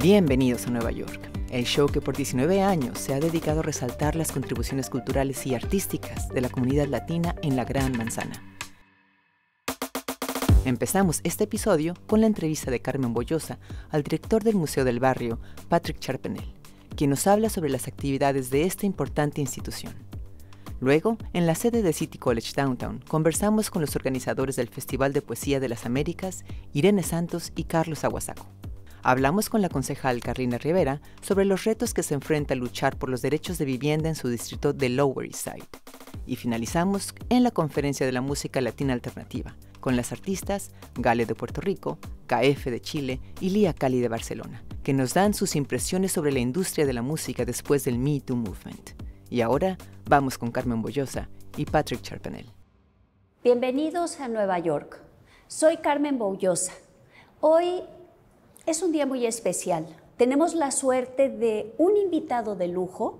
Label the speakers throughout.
Speaker 1: Bienvenidos a Nueva York, el show que por 19 años se ha dedicado a resaltar las contribuciones culturales y artísticas de la comunidad latina en la Gran Manzana. Empezamos este episodio con la entrevista de Carmen Bollosa al director del Museo del Barrio, Patrick Charpenel, quien nos habla sobre las actividades de esta importante institución. Luego, en la sede de City College Downtown, conversamos con los organizadores del Festival de Poesía de las Américas, Irene Santos y Carlos Aguasaco. Hablamos con la concejal Carlina Rivera sobre los retos que se enfrenta a luchar por los derechos de vivienda en su distrito de Lower East Side. Y finalizamos en la Conferencia de la Música Latina Alternativa, con las artistas Gale de Puerto Rico, KF de Chile y Lía Cali de Barcelona, que nos dan sus impresiones sobre la industria de la música después del Me Too Movement. Y ahora vamos con Carmen Bollosa y Patrick Charpenel.
Speaker 2: Bienvenidos a Nueva York. Soy Carmen Bollosa. Hoy es un día muy especial. Tenemos la suerte de un invitado de lujo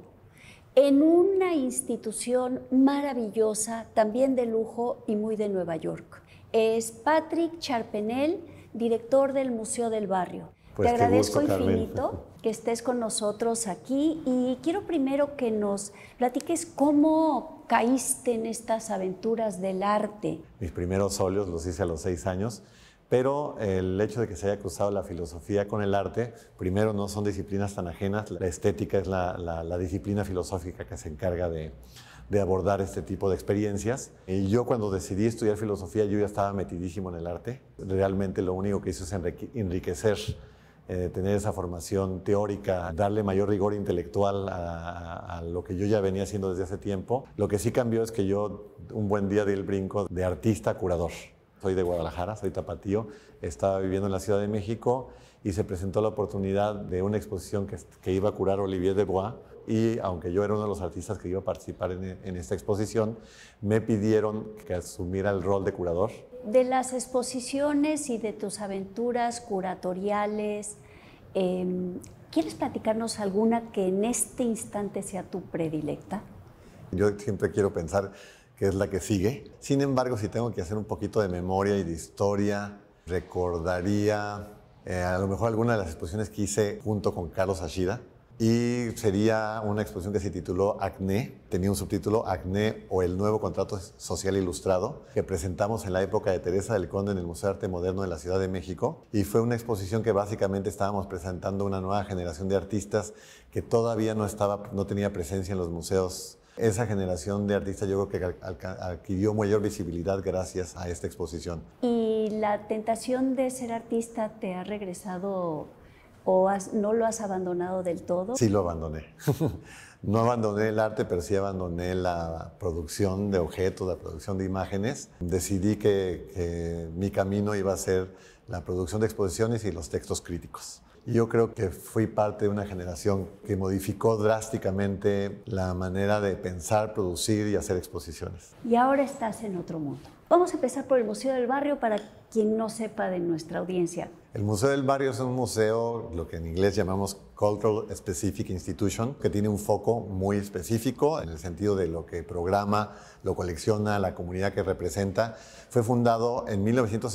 Speaker 2: en una institución maravillosa, también de lujo y muy de Nueva York. Es Patrick Charpenel, director del Museo del Barrio.
Speaker 3: Pues
Speaker 2: te agradezco
Speaker 3: gusto,
Speaker 2: infinito
Speaker 3: Carmen,
Speaker 2: que estés con nosotros aquí y quiero primero que nos platiques cómo caíste en estas aventuras del arte.
Speaker 3: Mis primeros óleos los hice a los 6 años, pero el hecho de que se haya cruzado la filosofía con el arte, primero no son disciplinas tan ajenas, la estética es la disciplina filosófica que se encarga de abordar este tipo de experiencias. Y yo cuando decidí estudiar filosofía, yo ya estaba metidísimo en el arte. Realmente lo único que hizo es enriquecer, tener esa formación teórica, darle mayor rigor intelectual a lo que yo ya venía haciendo desde hace tiempo. Lo que sí cambió es que yo un buen día di el brinco de artista a curador. Soy de Guadalajara, soy tapatío, estaba viviendo en la Ciudad de México y se presentó la oportunidad de una exposición que iba a curar Olivier Debois, y aunque yo era uno de los artistas que iba a participar en esta exposición, me pidieron que asumiera el rol de curador.
Speaker 2: De las exposiciones y de tus aventuras curatoriales, ¿quieres platicarnos alguna que en este instante sea tu predilecta?
Speaker 3: Yo siempre quiero pensar que es la que sigue. Sin embargo, si tengo que hacer un poquito de memoria y de historia, recordaría a lo mejor alguna de las exposiciones que hice junto con Carlos Ashida. Y sería una exposición que se tituló Acné, tenía un subtítulo Acné o el nuevo contrato social ilustrado, que presentamos en la época de Teresa del Conde en el Museo de Arte Moderno de la Ciudad de México. Y fue una exposición que básicamente estábamos presentando una nueva generación de artistas que todavía no tenía presencia en los museos. Esa generación de artistas yo creo que adquirió mayor visibilidad gracias a esta exposición.
Speaker 2: ¿Y la tentación de ser artista te ha regresado o no lo has abandonado del todo?
Speaker 3: Sí, lo abandoné. No abandoné el arte, pero sí abandoné la producción de objetos, la producción de imágenes. Decidí que mi camino iba a ser la producción de exposiciones y los textos críticos. Yo creo que fui parte de una generación que modificó drásticamente la manera de pensar, producir y hacer exposiciones.
Speaker 2: Y ahora estás en otro mundo. Vamos a empezar por el Museo del Barrio para quien no sepa de nuestra audiencia.
Speaker 3: El Museo del Barrio es un museo, lo que en inglés llamamos Cultural Specific Institution, que tiene un foco muy específico en el sentido de lo que programa, lo colecciona, la comunidad que representa. Fue fundado en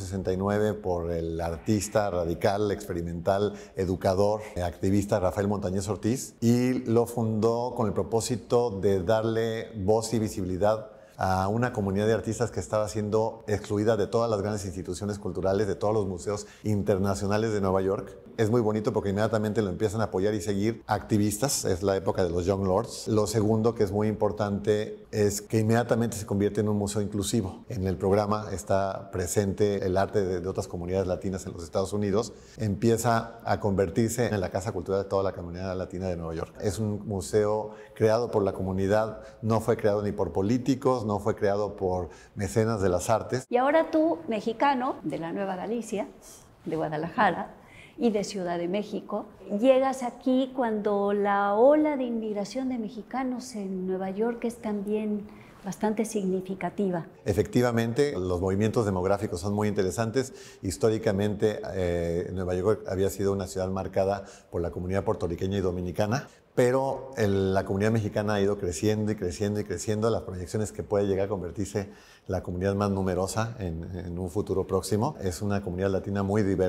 Speaker 3: 1969 por el artista radical, experimental, educador, activista Rafael Montañez Ortiz, y lo fundó con el propósito de darle voz y visibilidad a una comunidad de artistas que estaba siendo excluida de todas las grandes instituciones culturales, de todos los museos internacionales de Nueva York. Es muy bonito porque inmediatamente lo empiezan a apoyar y seguir activistas, es la época de los Young Lords. Lo segundo, que es muy importante, es que inmediatamente se convierte en un museo inclusivo. En el programa está presente el arte de otras comunidades latinas en los Estados Unidos. Empieza a convertirse en la casa cultural de toda la comunidad latina de Nueva York. Es un museo creado por la comunidad, no fue creado ni por políticos, no fue creado por mecenas de las artes.
Speaker 2: Y ahora tú, mexicano de la Nueva Galicia, de Guadalajara y de Ciudad de México, llegas aquí cuando la ola de inmigración de mexicanos en Nueva York es también bastante significativa.
Speaker 3: Efectivamente, los movimientos demográficos son muy interesantes. Históricamente, Nueva York había sido una ciudad marcada por la comunidad puertorriqueña y dominicana, pero la comunidad mexicana ha ido creciendo y creciendo y creciendo. Las proyecciones que puede llegar a convertirse la comunidad más numerosa en un futuro próximo. Es una comunidad latina muy diversa.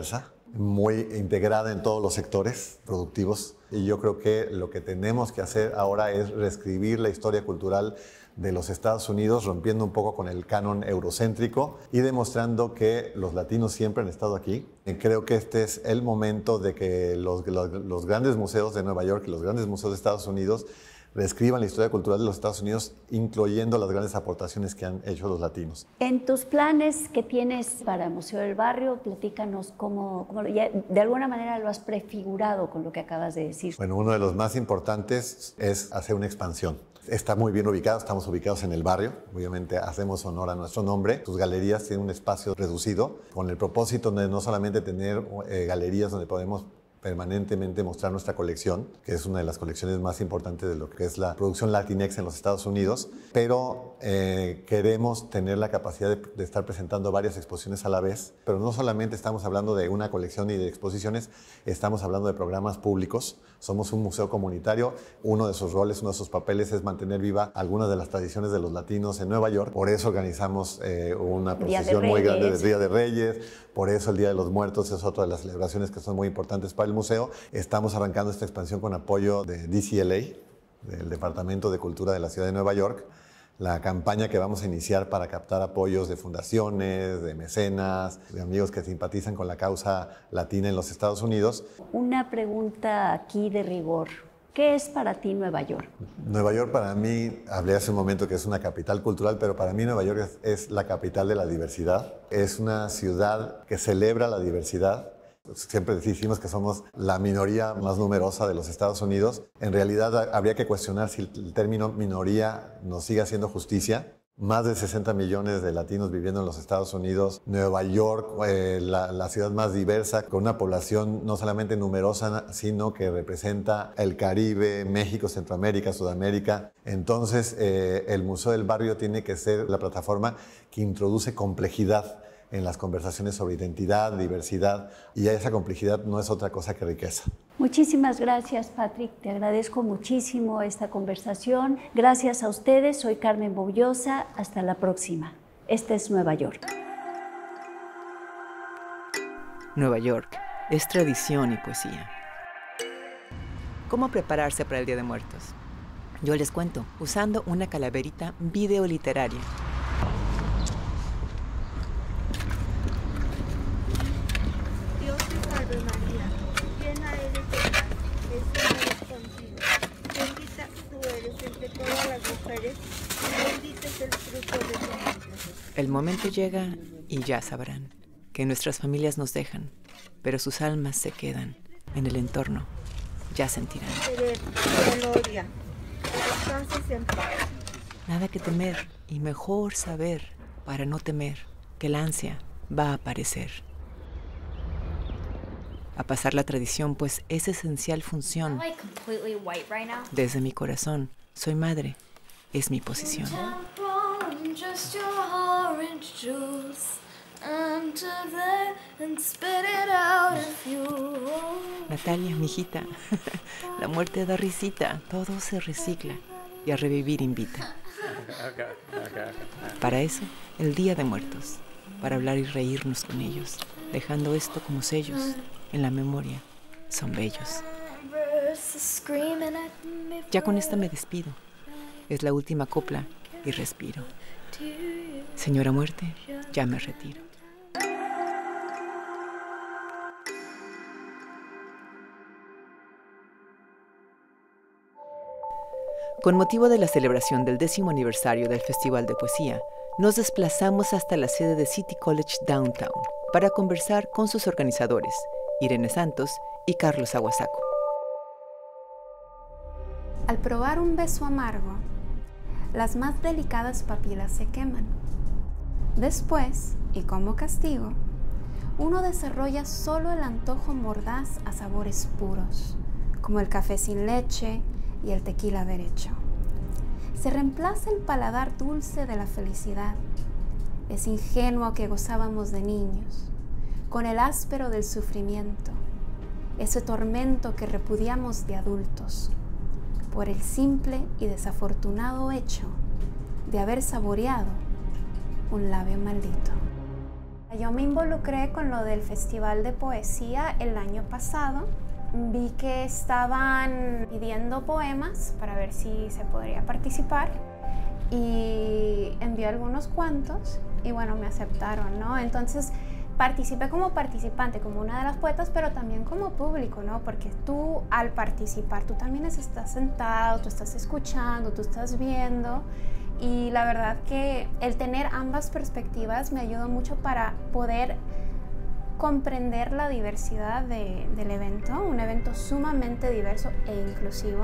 Speaker 3: muy integrada en todos los sectores productivos. Y yo creo que lo que tenemos que hacer ahora es reescribir la historia cultural de los Estados Unidos, rompiendo un poco con el canon eurocéntrico y demostrando que los latinos siempre han estado aquí. Creo que este es el momento de que los grandes museos de Nueva York y los grandes museos de Estados Unidos reescriban la historia cultural de los Estados Unidos, incluyendo las grandes aportaciones que han hecho los latinos.
Speaker 2: En tus planes que tienes para el Museo del Barrio, platícanos cómo ya de alguna manera lo has prefigurado con lo que acabas de decir.
Speaker 3: Bueno, uno de los más importantes es hacer una expansión. Está muy bien ubicado, estamos ubicados en el barrio, obviamente hacemos honor a nuestro nombre. Sus galerías tienen un espacio reducido con el propósito de no solamente tener galerías donde podemos permanentemente mostrar nuestra colección, que es una de las colecciones más importantes de lo que es la producción Latinx en los Estados Unidos, pero queremos tener la capacidad de estar presentando varias exposiciones a la vez, pero no solamente estamos hablando de una colección y de exposiciones, estamos hablando de programas públicos. Somos un museo comunitario, uno de sus roles, uno de sus papeles es mantener viva algunas de las tradiciones de los latinos en Nueva York, por eso organizamos una procesión muy grande del Día de Reyes, por eso el Día de los Muertos es otra de las celebraciones que son muy importantes para el museo. Estamos arrancando esta expansión con apoyo de DCLA, del Departamento de Cultura de la Ciudad de Nueva York. La campaña que vamos a iniciar para captar apoyos de fundaciones, de mecenas, de amigos que simpatizan con la causa latina en los Estados Unidos.
Speaker 2: Una pregunta aquí de rigor. ¿Qué es para ti Nueva York?
Speaker 3: Nueva York para mí, hablé hace un momento que es una capital cultural, pero para mí Nueva York es la capital de la diversidad. Es una ciudad que celebra la diversidad. Siempre decimos que somos la minoría más numerosa de los Estados Unidos. En realidad habría que cuestionar si el término minoría nos sigue haciendo justicia. Más de 60 millones de latinos viviendo en los Estados Unidos. Nueva York, la ciudad más diversa, con una población no solamente numerosa, sino que representa el Caribe, México, Centroamérica, Sudamérica. Entonces, el Museo del Barrio tiene que ser la plataforma que introduce complejidad en las conversaciones sobre identidad, diversidad, y esa complejidad no es otra cosa que riqueza.
Speaker 2: Muchísimas gracias, Patrick. Te agradezco muchísimo esta conversación. Gracias a ustedes. Soy Carmen Boullosa. Hasta la próxima. Este es Nueva York.
Speaker 1: Nueva York es tradición y poesía. ¿Cómo prepararse para el Día de Muertos? Yo les cuento, usando una calaverita videoliteraria. El momento llega y ya sabrán que nuestras familias nos dejan, pero sus almas se quedan en el entorno. Ya sentirán. Nada que temer y mejor saber para no temer que la ansia va a aparecer. A pasar la tradición, pues es esencial función. Desde mi corazón, soy madre, es mi posición. Natalia, mijita, la muerte da risita, todo se recicla y a revivir invita. Para eso, el Día de Muertos, para hablar y reírnos con ellos, dejando esto como sellos en la memoria, son bellos. Ya con esta me despido, es la última copla y respiro. Señora Muerte, ya me retiro. Con motivo de la celebración del 10º aniversario del Festival de Poesía, nos desplazamos hasta la sede de City College Downtown para conversar con sus organizadores, Irene Santos y Carlos Aguasaco.
Speaker 4: Al probar un beso amargo, las más delicadas papilas se queman. Después, y como castigo, uno desarrolla solo el antojo mordaz a sabores puros, como el café sin leche y el tequila derecho. Se reemplaza el paladar dulce de la felicidad, ese ingenuo que gozábamos de niños, con el áspero del sufrimiento, ese tormento que repudiamos de adultos, por el simple y desafortunado hecho de haber saboreado un labio maldito. Yo me involucré con lo del Festival de Poesía el año pasado. Vi que estaban pidiendo poemas para ver si se podría participar y envié algunos cuantos y bueno, me aceptaron, ¿no? Entonces participé como participante, como una de las poetas, pero también como público, ¿no? Porque tú al participar, tú también estás sentado, tú estás escuchando, tú estás viendo. Y la verdad que el tener ambas perspectivas me ayudó mucho para poder comprender la diversidad del evento, un evento sumamente diverso e inclusivo.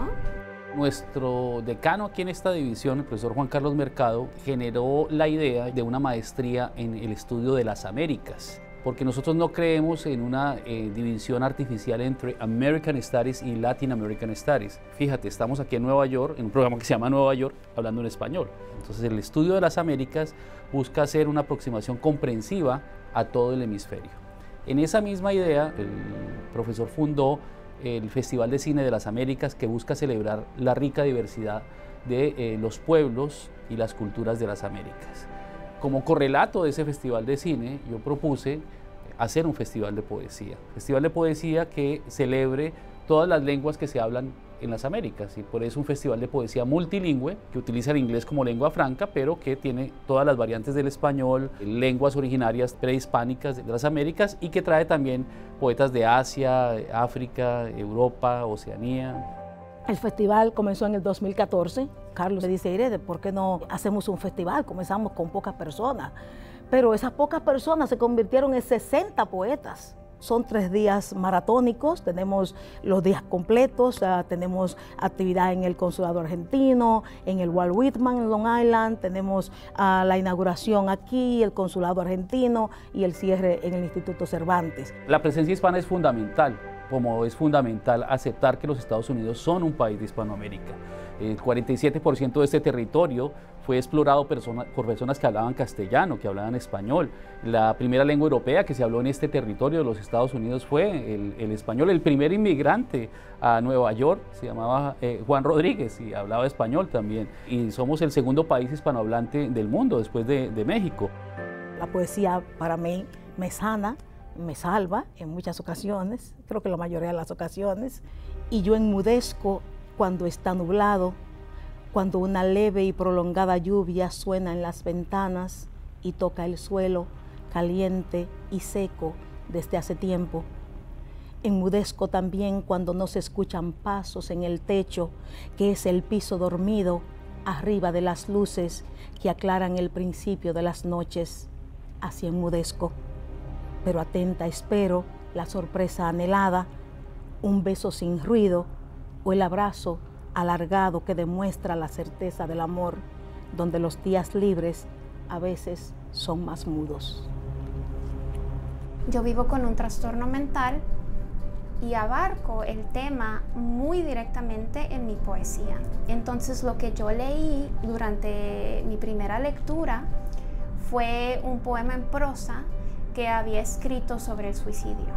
Speaker 5: Nuestro decano aquí en esta división, el profesor Juan Carlos Mercado, generó la idea de una maestría en el estudio de las Américas, porque nosotros no creemos en una división artificial entre American Studies y Latin American Studies. Fíjate, estamos aquí en Nueva York, en un programa que se llama Nueva York, hablando en español. Entonces el estudio de las Américas busca hacer una aproximación comprensiva a todo el hemisferio. En esa misma idea, el profesor fundó el Festival de Cine de las Américas, que busca celebrar la rica diversidad de los pueblos y las culturas de las Américas. Como correlato de ese festival de cine, yo propuse hacer un festival de poesía que celebre todas las lenguas que se hablan en las Américas, y por eso un festival de poesía multilingüe que utiliza el inglés como lengua franca, pero que tiene todas las variantes del español, lenguas originarias prehispánicas de las Américas, y que trae también poetas de Asia, África, Europa, Oceanía.
Speaker 6: El festival comenzó en el 2014. Carlos me dice, Irene, ¿por qué no hacemos un festival? Comenzamos con pocas personas, pero esas pocas personas se convirtieron en 60 poetas. Son 3 días maratónicos, tenemos los días completos, tenemos actividad en el Consulado Argentino, en el Walt Whitman en Long Island, tenemos la inauguración aquí, el Consulado Argentino y el cierre en el Instituto Cervantes.
Speaker 5: La presencia hispana es fundamental, como es fundamental aceptar que los Estados Unidos son un país de Hispanoamérica. El 47% de este territorio fue explorado por personas que hablaban castellano, que hablaban español. La primera lengua europea que se habló en este territorio de los Estados Unidos fue el español. El primer inmigrante a Nueva York se llamaba Juan Rodríguez y hablaba español también. Y somos el segundo país hispanohablante del mundo después de México.
Speaker 6: La poesía para mí me sana, me salva en muchas ocasiones, creo que la mayoría de las ocasiones, y yo enmudezco cuando está nublado, cuando una leve y prolongada lluvia suena en las ventanas y toca el suelo caliente y seco desde hace tiempo. Enmudezco también cuando no se escuchan pasos en el techo, que es el piso dormido arriba de las luces que aclaran el principio de las noches. Así enmudezco, pero atenta espero la sorpresa anhelada, un beso sin ruido o el abrazo alargado que demuestra la certeza del amor, donde los días libres a veces son más mudos.
Speaker 4: Yo vivo con un trastorno mental y abarco el tema muy directamente en mi poesía. Entonces lo que yo leí durante mi primera lectura fue un poema en prosa que había escrito sobre el suicidio.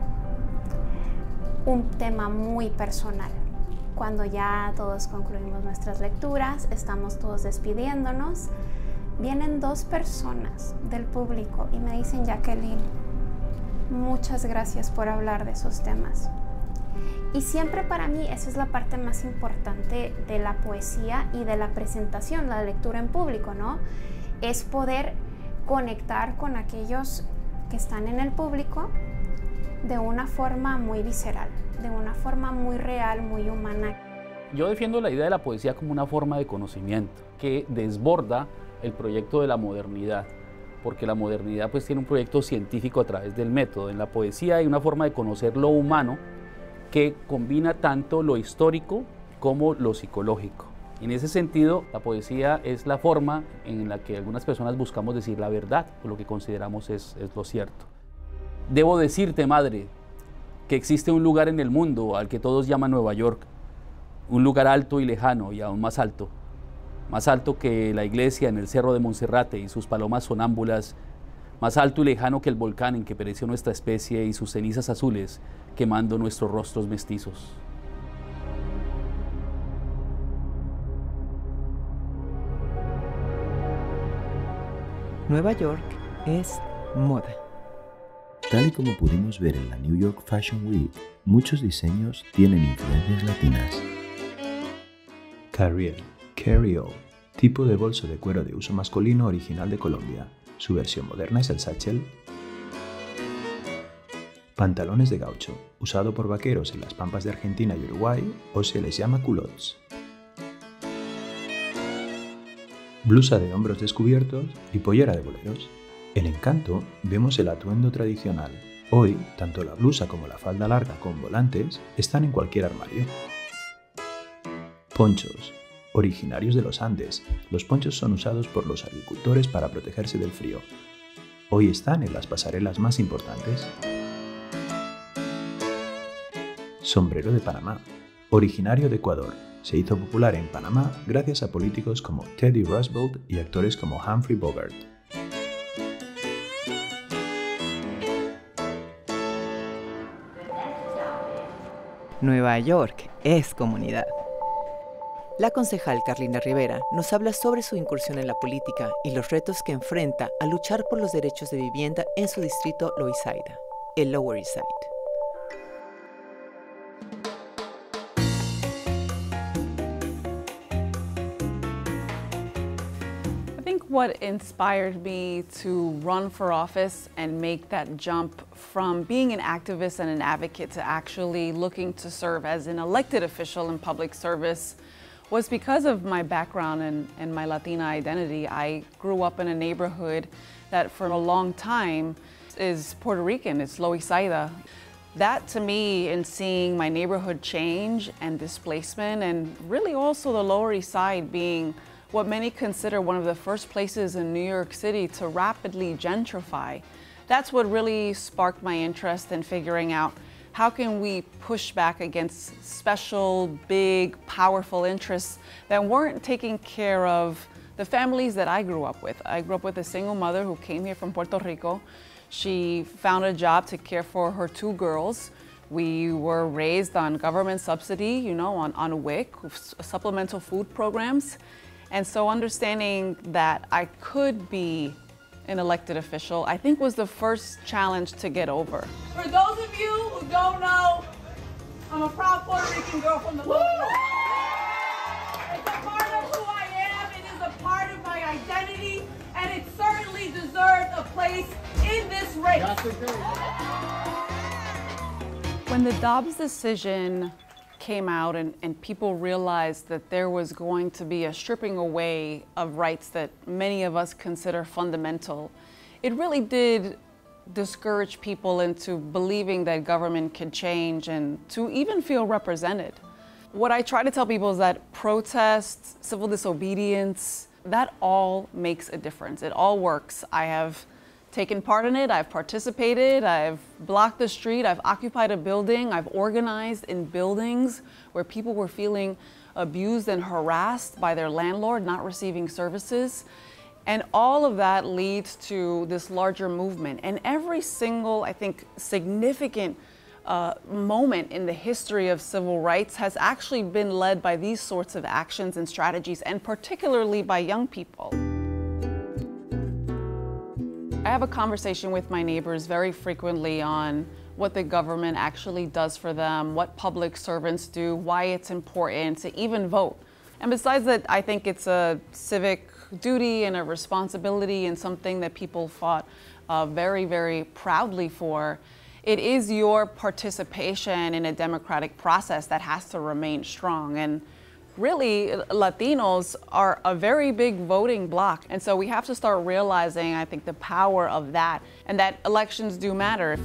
Speaker 4: Un tema muy personal. Cuando ya todos concluimos nuestras lecturas, estamos todos despidiéndonos, vienen 2 personas del público y me dicen, Jacqueline, muchas gracias por hablar de esos temas. Y siempre para mí esa es la parte más importante de la poesía y de la presentación, la lectura en público, ¿no? Es poder conectar con aquellos que están en el público de una forma muy visceral, de una forma muy real, muy humana.
Speaker 5: Yo defiendo la idea de la poesía como una forma de conocimiento que desborda el proyecto de la modernidad, porque la modernidad pues tiene un proyecto científico a través del método. En la poesía hay una forma de conocer lo humano que combina tanto lo histórico como lo psicológico. En ese sentido, la poesía es la forma en la que algunas personas buscamos decir la verdad, o lo que consideramos es lo cierto. Debo decirte, madre, que existe un lugar en el mundo al que todos llaman Nueva York, un lugar alto y lejano y aún más alto que la iglesia en el Cerro de Monserrate y sus palomas sonámbulas, más alto y lejano que el volcán en que pereció nuestra especie y sus cenizas azules quemando nuestros rostros mestizos.
Speaker 1: Nueva York es moda.
Speaker 7: Tal y como pudimos ver en la New York Fashion Week, muchos diseños tienen influencias latinas. Carrier, Carry-All, tipo de bolso de cuero de uso masculino original de Colombia. Su versión moderna es el satchel. Pantalones de gaucho, usado por vaqueros en las pampas de Argentina y Uruguay, o se les llama culottes. Blusa de hombros descubiertos y pollera de boleros. En Encanto vemos el atuendo tradicional. Hoy, tanto la blusa como la falda larga con volantes están en cualquier armario. Ponchos. Originarios de los Andes, los ponchos son usados por los agricultores para protegerse del frío. Hoy están en las pasarelas más importantes. Sombrero de Panamá. Originario de Ecuador. Se hizo popular en Panamá gracias a políticos como Teddy Roosevelt y actores como Humphrey Bogart.
Speaker 1: Nueva York es comunidad. La concejal Carlina Rivera nos habla sobre su incursión en la política y los retos que enfrenta al luchar por los derechos de vivienda en su distrito Loisaida, el Lower East Side.
Speaker 8: What inspired me to run for office and make that jump from being an activist and an advocate to actually looking to serve as an elected official in public service was because of my background and my Latina identity. I grew up in a neighborhood that for a long time is Puerto Rican, it's Loisaida. That to me, in seeing my neighborhood change and displacement, and really also the Lower East Side being what many consider one of the first places in New York City to rapidly gentrify. That's what really sparked my interest in figuring out how can we push back against special, big, powerful interests that weren't taking care of the families that I grew up with. I grew up with a single mother who came here from Puerto Rico. She found a job to care for her 2 girls. We were raised on government subsidy, you know, on WIC, supplemental food programs. And so understanding that I could be an elected official, I think was the first challenge to get over.
Speaker 9: For those of you who don't know, I'm a proud Puerto Rican girl from the Lower East. It's a part of who I am, it is a part of my identity, and it certainly deserves a place in this race.
Speaker 8: When the Dobbs decision came out and people realized that there was going to be a stripping away of rights that many of us consider fundamental, it really did discourage people into believing that government could change and to even feel represented. What I try to tell people is that protests, civil disobedience, that all makes a difference. It all works. I have taken part in it, I've participated, I've blocked the street, I've occupied a building, I've organized in buildings where people were feeling abused and harassed by their landlord, not receiving services. And all of that leads to this larger movement. And every single, I think, significant moment in the history of civil rights has actually been led by these sorts of actions and strategies, and particularly by young people. I have a conversation with my neighbors very frequently on what the government actually does for them, what public servants do, why it's important to even vote. And besides that, I think it's a civic duty and a responsibility and something that people fought very, very proudly for. It is your participation in a democratic process that has to remain strong. And really, Latinos are a very big voting bloc. And so we have to start realizing, I think, the power of that and that elections do matter.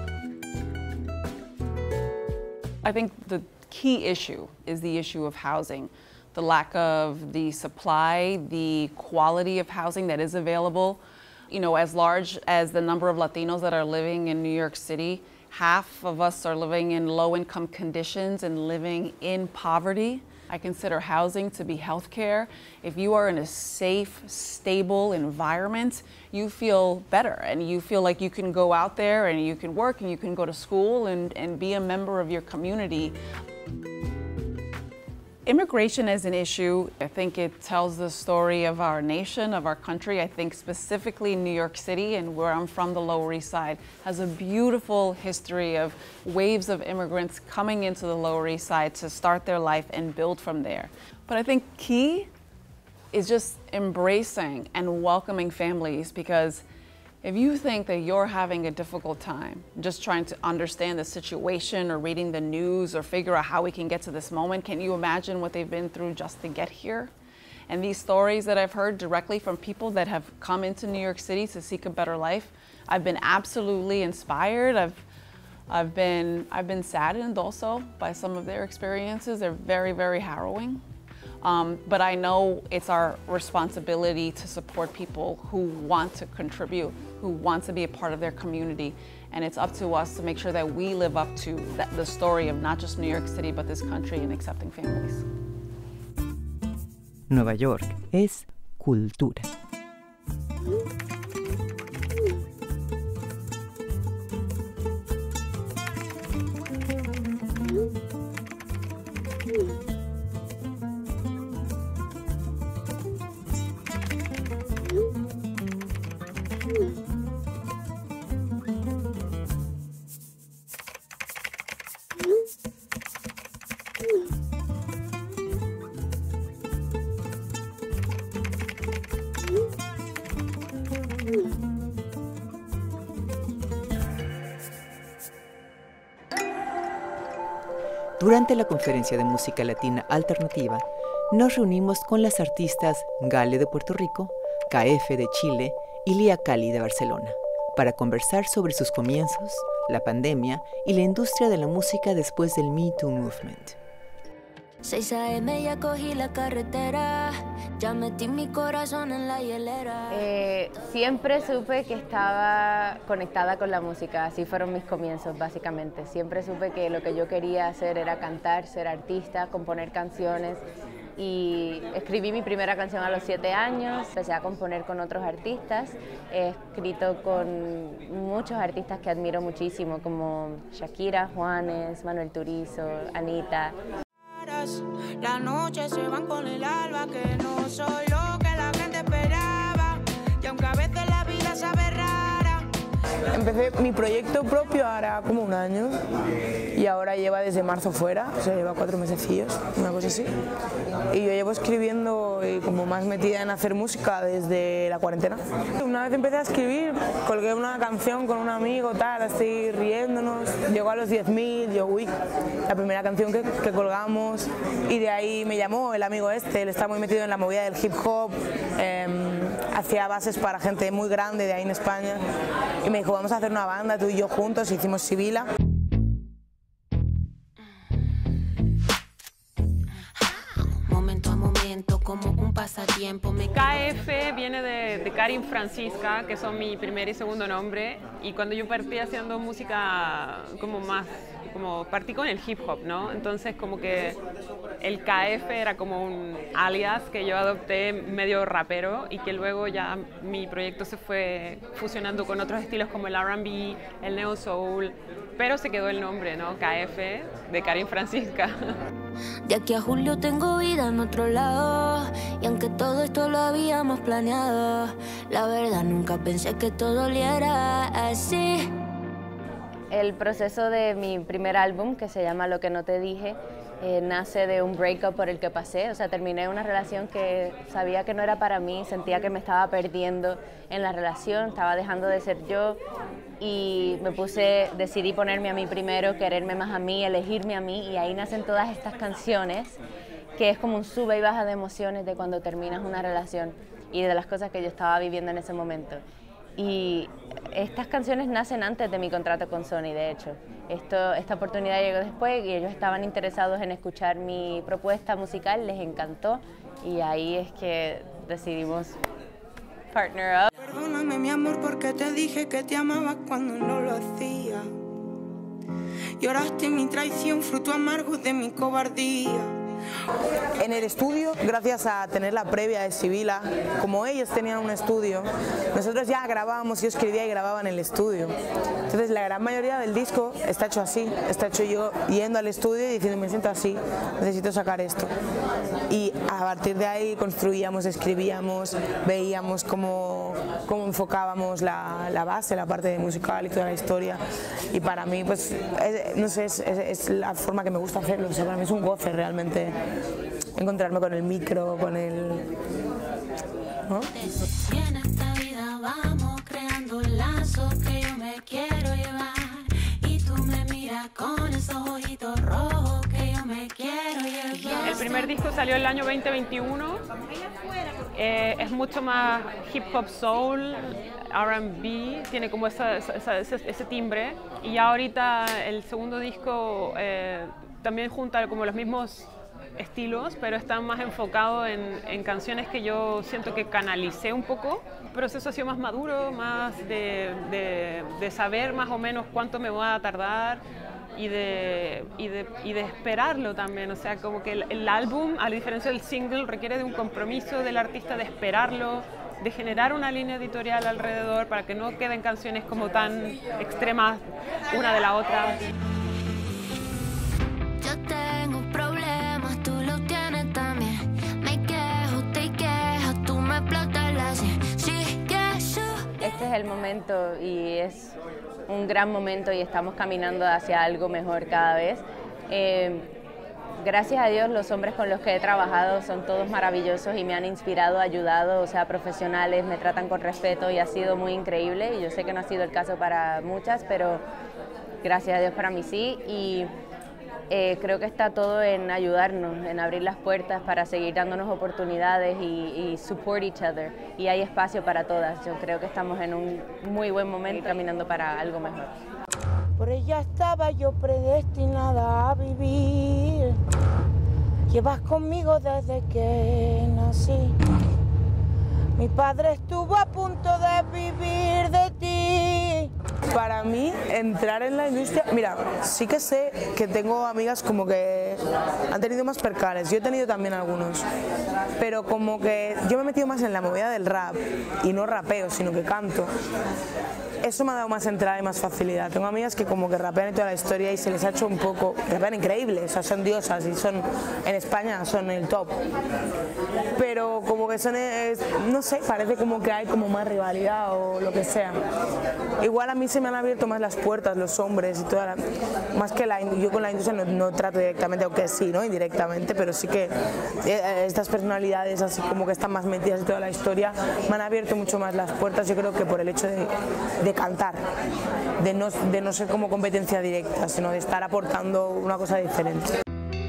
Speaker 8: I think the key issue is the issue of housing. The lack of the supply, the quality of housing that is available. You know, as large as the number of Latinos that are living in New York City, half of us are living in low-income conditions and living in poverty. I consider housing to be healthcare. If you are in a safe, stable environment, you feel better and you feel like you can go out there and you can work and you can go to school and be a member of your community. Immigration is an issue. I think it tells the story of our nation, of our country. I think specifically New York City, and where I'm from, the Lower East Side, has a beautiful history of waves of immigrants coming into the Lower East Side to start their life and build from there. But I think key is just embracing and welcoming families, because if you think that you're having a difficult time just trying to understand the situation or reading the news or figure out how we can get to this moment, can you imagine what they've been through just to get here? And these stories that I've heard directly from people that have come into New York City to seek a better life, I've been absolutely inspired. I've been saddened also by some of their experiences. They're very, very harrowing. But I know it's our responsibility to support people who want to contribute, who want to be a part of their community. And it's up to us to make sure that we live up to the story of not just New York City, but this country in accepting families.
Speaker 1: Nueva York es cultura. Durante la conferencia de música latina alternativa, nos reunimos con las artistas Gale de Puerto Rico, KF de Chile y Lia Cali de Barcelona, para conversar sobre sus comienzos, la pandemia y la industria de la música después del Me Too Movement.
Speaker 10: 6 a.m. ya cogí la carretera, ya metí mi corazón en la hielera.
Speaker 11: Siempre supe que estaba conectada con la música, así fueron mis comienzos básicamente. Siempre supe que lo que yo quería hacer era cantar, ser artista, componer canciones. Y escribí mi primera canción a los 7 años, empecé a componer con otros artistas, he escrito con muchos artistas que admiro muchísimo, como Shakira, Juanes, Manuel Turizo, Anita.
Speaker 10: La noche se van con el alba, que no soy lo que la gente esperaba, y aunque a veces la vida sabe rara.
Speaker 12: Empecé mi proyecto propio ahora como 1 año y ahora lleva desde marzo fuera, o sea, lleva 4 mesecillos, una cosa así. Y yo llevo escribiendo y como más metida en hacer música desde la cuarentena. Una vez empecé a escribir, colgué una canción con un amigo, tal, así riéndonos, llegó a los 10.000, yo uy, la primera canción que colgamos, y de ahí me llamó el amigo este, él está muy metido en la movida del hip hop, hacía bases para gente muy grande de ahí en España, y me dijo, vamos a hacer una banda, tú y yo juntos, hicimos Sibila.
Speaker 10: Momento a momento, como un pasatiempo.
Speaker 13: KF viene de Karin Francisca, que son mi primer y segundo nombre, y cuando yo partí haciendo música como partí con el hip hop, ¿no? Entonces como que el KF era como un alias que yo adopté medio rapero y que luego ya mi proyecto se fue fusionando con otros estilos como el R&B, el neo soul, pero se quedó el nombre, ¿no? KF de Karin Francisca.
Speaker 10: De aquí a julio tengo vida en otro lado, y aunque todo esto lo habíamos planeado, la verdad nunca pensé que todo oliera así.
Speaker 11: El proceso de mi primer álbum, que se llama Lo que no te dije, nace de un breakup por el que pasé. O sea, terminé una relación que sabía que no era para mí, sentía que me estaba perdiendo en la relación, estaba dejando de ser yo, y decidí ponerme a mí primero, quererme más a mí, elegirme a mí, y ahí nacen todas estas canciones, que es como un sube y baja de emociones de cuando terminas una relación y de las cosas que yo estaba viviendo en ese momento. Y estas canciones nacen antes de mi contrato con Sony, de hecho. Esta oportunidad llegó después y ellos estaban interesados en escuchar mi propuesta musical, les encantó, y ahí es que decidimos partner up.
Speaker 10: Perdóname, mi amor, porque te dije que te amaba cuando no lo hacía. Lloraste mi traición, fruto amargo de mi cobardía.
Speaker 12: En el estudio, gracias a tener la previa de Sibila, como ellos tenían un estudio, nosotros ya grabábamos, yo escribía y grababa en el estudio. Entonces la gran mayoría del disco está hecho así, está hecho yo yendo al estudio y diciendo me siento así, necesito sacar esto. Y a partir de ahí construíamos, escribíamos, veíamos cómo enfocábamos la base, la parte musical y toda la historia. Y para mí, pues, no sé, es la forma que me gusta hacerlo. O sea, para mí es un goce realmente encontrarme con el micro, con el... ¿no?
Speaker 10: Y en esta vida vamos creando lazos que yo me quiero llevar. Y tú me miras con esos ojitos rojos que yo me quiero llevar.
Speaker 13: El primer disco salió el año 2021. Es mucho más hip hop soul, R&B, tiene como ese timbre. Y ya ahorita el segundo disco también junta como los mismos estilos, pero está más enfocado en canciones que yo siento que canalicé un poco. El proceso ha sido más maduro, más de saber más o menos cuánto me voy a tardar y de esperarlo también. O sea, como que el álbum, a diferencia del single, requiere de un compromiso del artista de esperarlo, de generar una línea editorial alrededor para que no queden canciones como tan extremas una de la otra.
Speaker 10: Yo tengo problemas, tú los tienes también. Me quejo, te quejas, tú me explotas la sien.
Speaker 11: Este es el momento y es un gran momento y estamos caminando hacia algo mejor cada vez. Gracias a Dios los hombres con los que he trabajado son todos maravillosos y me han inspirado, ayudado, o sea, profesionales, me tratan con respeto y ha sido muy increíble. Y yo sé que no ha sido el caso para muchas, pero gracias a Dios para mí sí. Y creo que está todo en ayudarnos, en abrir las puertas para seguir dándonos oportunidades y support each other. Y hay espacio para todas. Yo creo que estamos en un muy buen momento caminando para algo mejor.
Speaker 14: Por ella estaba yo predestinada a vivir. Llevas conmigo desde que nací. Mi padre estuvo a punto de vivir de ti.
Speaker 12: Para mí, entrar en la industria... Mira, sí que sé que tengo amigas como que han tenido más percales. Yo he tenido también algunos. Pero como que yo me he metido más en la movida del rap. Y no rapeo, sino que canto. Eso me ha dado más entrada y más facilidad. Tengo amigas que como que rapean toda la historia y se les ha hecho un poco... Rapean increíble, o sea, son diosas y son... En España son el top. Pero como que son... no sé, parece como que hay como más rivalidad o lo que sea. Igual a mí se me han abierto más las puertas, los hombres y toda la... Más que yo con la industria no trato directamente, aunque sí, ¿no? Indirectamente, pero sí que estas personalidades así como que están más metidas en toda la historia me han abierto mucho más las puertas, yo creo que por el hecho de cantar, de no ser como competencia directa, sino de estar aportando una cosa diferente.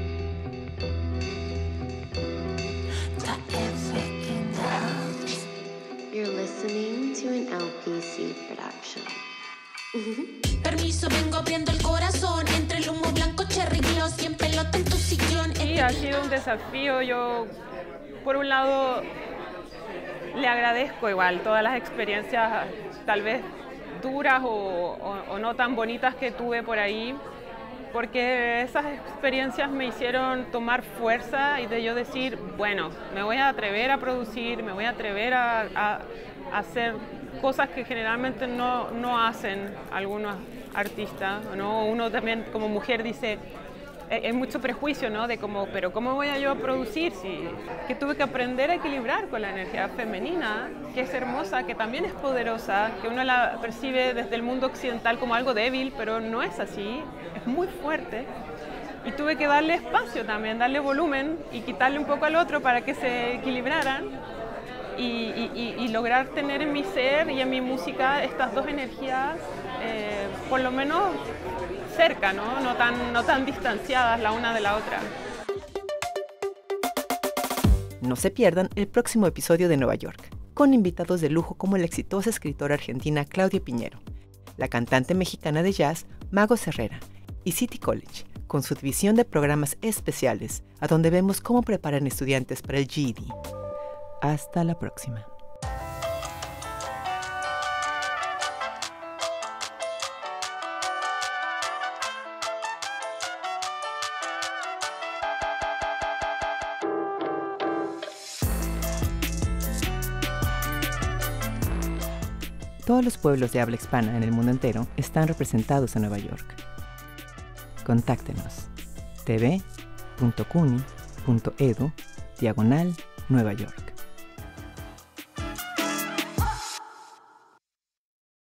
Speaker 15: You're listening to an LPC production.
Speaker 10: Permiso, vengo abriendo el corazón entre el humo blanco, cherry gloss y en pelota en tu sillón.
Speaker 13: Sí, ha sido un desafío. Yo, por un lado, le agradezco igual todas las experiencias, tal vez duras o no tan bonitas que tuve por ahí, porque esas experiencias me hicieron tomar fuerza y de yo decir, bueno, me voy a atrever a producir, me voy a atrever a hacer cosas que generalmente no hacen algunos artistas, ¿no? Uno también como mujer dice, hay mucho prejuicio, ¿no? De cómo, pero ¿cómo voy a yo a producir? Que tuve que aprender a equilibrar con la energía femenina, que es hermosa, que también es poderosa, que uno la percibe desde el mundo occidental como algo débil, pero no es así, es muy fuerte. Y tuve que darle espacio también, darle volumen y quitarle un poco al otro para que se equilibraran y lograr tener en mi ser y en mi música estas dos energías, por lo menos cerca, ¿no? No tan distanciadas la una de la otra.
Speaker 1: No se pierdan el próximo episodio de Nueva York, con invitados de lujo como la exitosa escritora argentina Claudia Piñero, la cantante mexicana de jazz Magos Herrera y City College, con su división de programas especiales, a donde vemos cómo preparan estudiantes para el GED. Hasta la próxima. Todos los pueblos de habla hispana en el mundo entero están representados en Nueva York. Contáctenos. tv.cuni.edu/Nueva York.